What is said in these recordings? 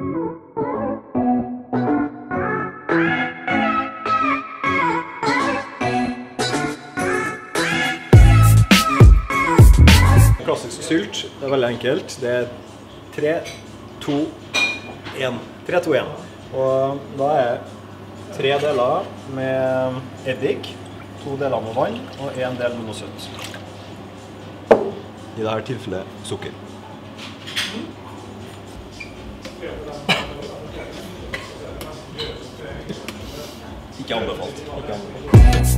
Klassisk sylt, det veldig enkelt. Det 3, 2, 1. 3, 2, 1. Og da 3 deler med eddik, 2 deler med vann og 1 del med noe søtt. I dette tilfellet sukker. Ikke anbefalt. Ikke anbefalt.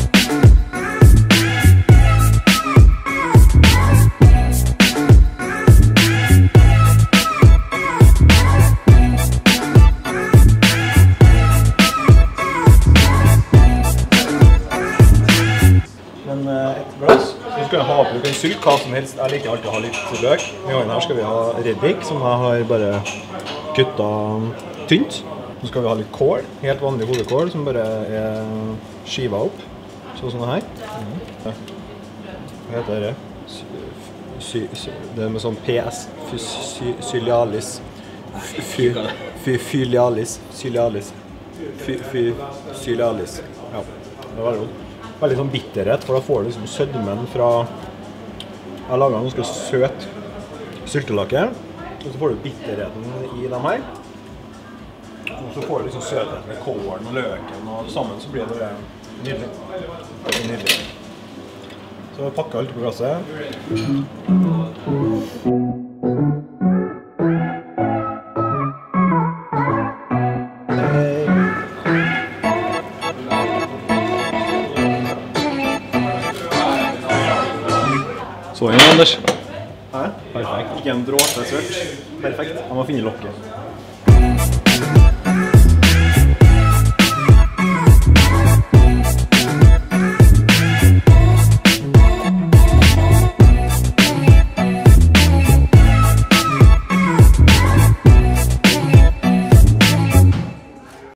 Et glass. Så skal jeg ha på en sylt, hva som helst. Jeg liker alltid å ha litt løk. I gangen her skal vi ha reddik, som jeg har bare kuttet tynt. Så skal vi ha litt kål, helt vanlig hodekål, som bare skivet opp. Sånn her. Hva heter det? Det med sånn PS. Fylialis. Fylialis. Fylialis. Ja, det var det. Veldig sånn bitterhet, for da får du liksom sødmen fra... Jeg har laget en ganske søt syltelake, og så får du bitterheten i dem her. Og så får du liksom søthet med kålen og løken, og sammen så blir det nydelig. Nydelig. Så jeg pakker alt på glasset. Så igjen, Anders. Hæ? Perfekt. Ikke en dråpe sørt. Perfekt. Jeg må finne lokket.